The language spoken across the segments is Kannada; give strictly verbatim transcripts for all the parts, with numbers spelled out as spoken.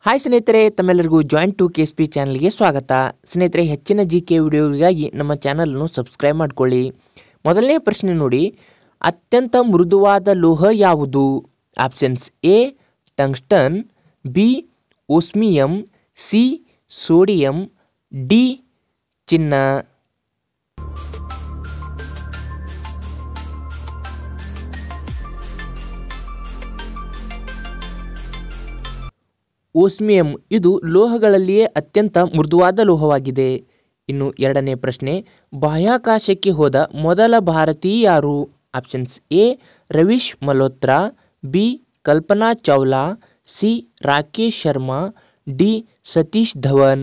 ಹಾಯ್ ಸ್ನೇಹಿತರೆ, ತಮ್ಮೆಲ್ಲರಿಗೂ joint to K S P ಚಾನಲ್ಗೆ ಸ್ವಾಗತ. ಸ್ನೇಹಿತರೆ, ಹೆಚ್ಚಿನ ಜಿ ಕೆ ವಿಡಿಯೋಗಳಿಗಾಗಿ ನಮ್ಮ ಚಾನಲನ್ನು ಸಬ್ಸ್ಕ್ರೈಬ್ ಮಾಡ್ಕೊಳ್ಳಿ. ಮೊದಲನೇ ಪ್ರಶ್ನೆ ನೋಡಿ, ಅತ್ಯಂತ ಮೃದುವಾದ ಲೋಹ ಯಾವುದು? Options A tungsten, B osmium, C sodium, D ಚಿನ್ನ. ಓಸ್ಮಿಯಂ ಇದು ಲೋಹಗಳಲ್ಲಿಯೇ ಅತ್ಯಂತ ಮೃದುವಾದ ಲೋಹವಾಗಿದೆ. ಇನ್ನು ಎರಡನೇ ಪ್ರಶ್ನೆ, ಬಾಹ್ಯಾಕಾಶಕ್ಕೆ ಹೋದ ಮೊದಲ ಭಾರತೀಯ ಯಾರು? Options A Ravish Malhotra, B Kalpana Chawla, C Rakesh Sharma, D Satish Dhawan.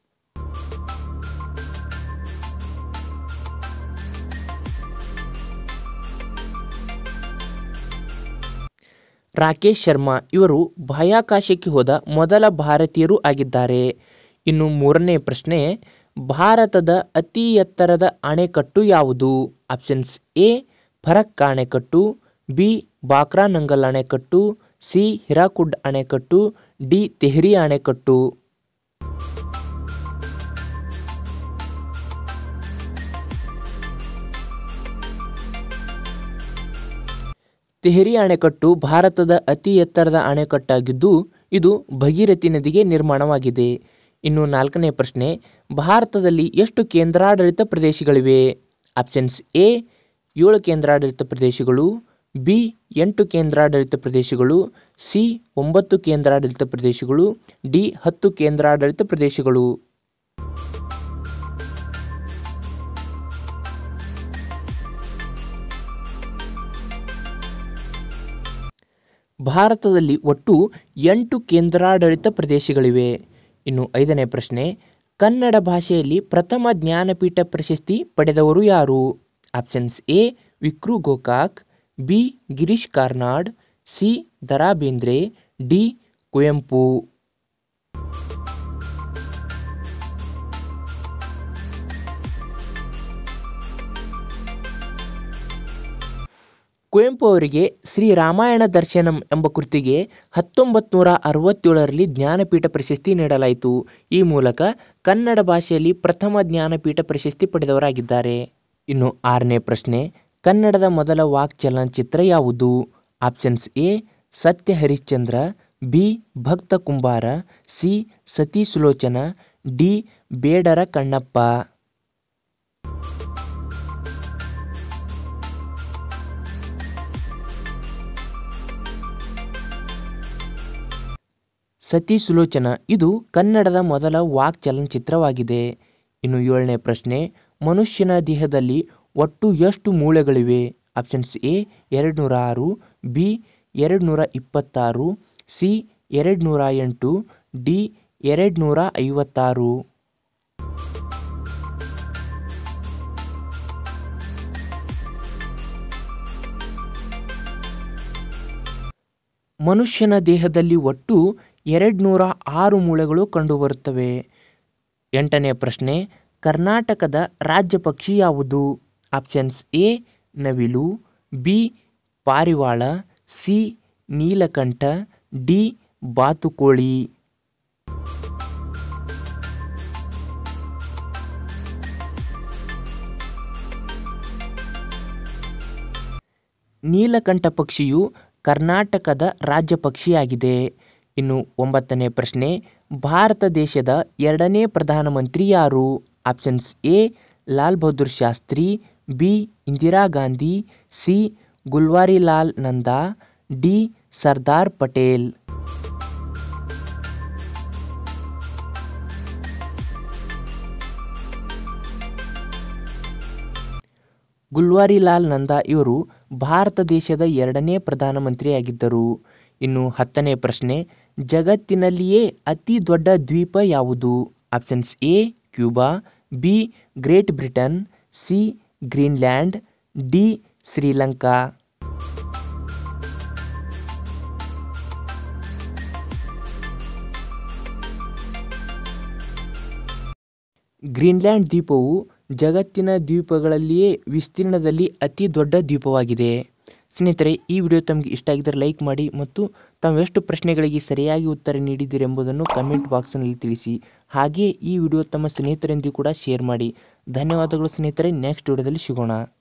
Rakesh Sharma ಇವರು ಬಾಹ್ಯಾಕಾಶಕ್ಕೆ ಹೋದ ಮೊದಲ ಭಾರತೀಯರು ಆಗಿದ್ದಾರೆ. ಇನ್ನು ಮೂರನೇ ಪ್ರಶ್ನೆ, ಭಾರತದ ಅತಿ ಎತ್ತರದ ಅಣೆಕಟ್ಟು ಯಾವುದು? ಆಪ್ಷನ್ಸ್ ಎ ಫರಕ್ ಅಣೆಕಟ್ಟು, ಬಿ ಬಾಕ್ರಾನಂಗಲ್ ಅಣೆಕಟ್ಟು, ಸಿ ಹಿರಾಕುಡ್ ಅಣೆಕಟ್ಟು, ಡಿ ತೆಹ್ರಿ ಅಣೆಕಟ್ಟು. ತೆಹ್ರಿ ಅಣೆಕಟ್ಟು ಭಾರತದ ಅತಿ ಎತ್ತರದ ಅಣೆಕಟ್ಟಾಗಿದ್ದು ಇದು ಭಗೀರಥಿ ನದಿಗೆ ನಿರ್ಮಾಣವಾಗಿದೆ. ಇನ್ನು ನಾಲ್ಕನೇ ಪ್ರಶ್ನೆ, ಭಾರತದಲ್ಲಿ ಎಷ್ಟು ಕೇಂದ್ರಾಡಳಿತ ಪ್ರದೇಶಗಳಿವೆ? ಆಪ್ಷನ್ಸ್ ಎ ಏಳು ಕೇಂದ್ರಾಡಳಿತ ಪ್ರದೇಶಗಳು, ಬಿ ಎಂಟು ಕೇಂದ್ರಾಡಳಿತ ಪ್ರದೇಶಗಳು, ಸಿ ಒಂಬತ್ತು ಕೇಂದ್ರಾಡಳಿತ ಪ್ರದೇಶಗಳು, ಡಿ ಹತ್ತು ಕೇಂದ್ರಾಡಳಿತ ಪ್ರದೇಶಗಳು. ಭಾರತದಲ್ಲಿ ಒಟ್ಟು ಎಂಟು ಕೇಂದ್ರಾಡಳಿತ ಪ್ರದೇಶಗಳಿವೆ. ಇನ್ನು ಐದನೇ ಪ್ರಶ್ನೆ, ಕನ್ನಡ ಭಾಷೆಯಲ್ಲಿ ಪ್ರಥಮ ಜ್ಞಾನಪೀಠ ಪ್ರಶಸ್ತಿ ಪಡೆದವರು ಯಾರು? Options A Vikru Gokak, B Girish Karnad, C Da Ra Bendre, D Kuvempu. Kuvempu ಅವರಿಗೆ ಶ್ರೀ ರಾಮಾಯಣ ದರ್ಶನಂ ಎಂಬ ಕೃತಿಗೆ ಹತ್ತೊಂಬತ್ತು ನೂರ ಅರವತ್ತೇಳರಲ್ಲಿ ಜ್ಞಾನಪೀಠ ಪ್ರಶಸ್ತಿ ನೀಡಲಾಯಿತು. ಈ ಮೂಲಕ ಕನ್ನಡ ಭಾಷೆಯಲ್ಲಿ ಪ್ರಥಮ ಜ್ಞಾನಪೀಠ ಪ್ರಶಸ್ತಿ ಪಡೆದವರಾಗಿದ್ದಾರೆ. ಇನ್ನು ಆರನೇ ಪ್ರಶ್ನೆ, ಕನ್ನಡದ ಮೊದಲ ವಾಕ್ ಚಲನಚಿತ್ರ ಯಾವುದು? Options A Satya Harishchandra, B ಭಕ್ತ ಕುಂಬಾರ, ಸಿ ಸತಿ ಸುಲೋಚನ, ಡಿ ಬೇಡರ ಕಣ್ಣಪ್ಪ. ಸತಿ ಸುಲೋಚನ ಇದು ಕನ್ನಡದ ಮೊದಲ ವಾಕ್ ಚಲನಚಿತ್ರವಾಗಿದೆ. ಇನ್ನು ಏಳನೇ ಪ್ರಶ್ನೆ, ಮನುಷ್ಯನ ದೇಹದಲ್ಲಿ ಒಟ್ಟು ಎಷ್ಟು ಮೂಳೆಗಳಿವೆ? ಆಪ್ಷನ್ಸ್ ಎ ಎರಡು ನೂರ ಆರು, ಬಿ ಎರಡು ನೂರ ಇಪ್ಪತ್ತಾರು, ಸಿ ಎರಡು ನೂರ ಎಂಟು, ಡಿ ಎರಡು ನೂರ ಐವತ್ತಾರು. ಮನುಷ್ಯನ ದೇಹದಲ್ಲಿ ಒಟ್ಟು ಎರಡು ನೂರ ಆರು ಮೂಳೆಗಳು ಕಂಡುಬರುತ್ತವೆ. ಎಂಟನೇ ಪ್ರಶ್ನೆ, ಕರ್ನಾಟಕದ ರಾಜ್ಯ ಪಕ್ಷಿ ಯಾವುದು? ಆಪ್ಷನ್ಸ್ ಎ ನವಿಲು, ಬಿ ಪಾರಿವಾಳ, ಸಿ ನೀಲಕಂಠ, ಡಿ ಬಾತುಕೋಳಿ. ನೀಲಕಂಠ ಪಕ್ಷಿಯು ಕರ್ನಾಟಕದ ರಾಜ್ಯ ಪಕ್ಷಿಯಾಗಿದೆ. ಇನ್ನು ಒಂಬತ್ತನೇ ಪ್ರಶ್ನೆ, ಭಾರತ ದೇಶದ ಎರಡನೇ ಪ್ರಧಾನಮಂತ್ರಿ ಯಾರು? Options A Lal Bahadur Shastri, B Indira Gandhi, C Gulzarilal Nanda, D Sardar Patel. Gulzarilal Nanda ಇವರು ಭಾರತ ದೇಶದ ಎರಡನೇ ಪ್ರಧಾನಮಂತ್ರಿಯಾಗಿದ್ದರು. ಇನ್ನು ಹತ್ತನೇ ಪ್ರಶ್ನೆ, ಜಗತ್ತಿನಲ್ಲಿಯೇ ಅತಿ ದೊಡ್ಡ ದ್ವೀಪ ಯಾವುದು? Options A Cuba, B Great Britain, C Greenland, D Sri Lanka. Greenland ದ್ವೀಪವು ಜಗತ್ತಿನ ದ್ವೀಪಗಳಲ್ಲಿಯೇ ವಿಸ್ತೀರ್ಣದಲ್ಲಿ ಅತಿ ದೊಡ್ಡ ದ್ವೀಪವಾಗಿದೆ. ಸ್ನೇಹಿತರೆ, ಈ ವಿಡಿಯೋ ತಮಗೆ ಇಷ್ಟ ಆಗಿದ್ದರೆ ಲೈಕ್ ಮಾಡಿ ಮತ್ತು ತಾವೆಷ್ಟು ಪ್ರಶ್ನೆಗಳಿಗೆ ಸರಿಯಾಗಿ ಉತ್ತರ ನೀಡಿದ್ದೀರಿ ಎಂಬುದನ್ನು ಕಮೆಂಟ್ ಬಾಕ್ಸ್ನಲ್ಲಿ ತಿಳಿಸಿ. ಹಾಗೆಯೇ ಈ ವಿಡಿಯೋ ತಮ್ಮ ಸ್ನೇಹಿತರೊಂದಿಗೂ ಕೂಡ ಶೇರ್ ಮಾಡಿ. ಧನ್ಯವಾದಗಳು ಸ್ನೇಹಿತರೆ. ನೆಕ್ಸ್ಟ್ ವಿಡಿಯೋದಲ್ಲಿ ಸಿಗೋಣ.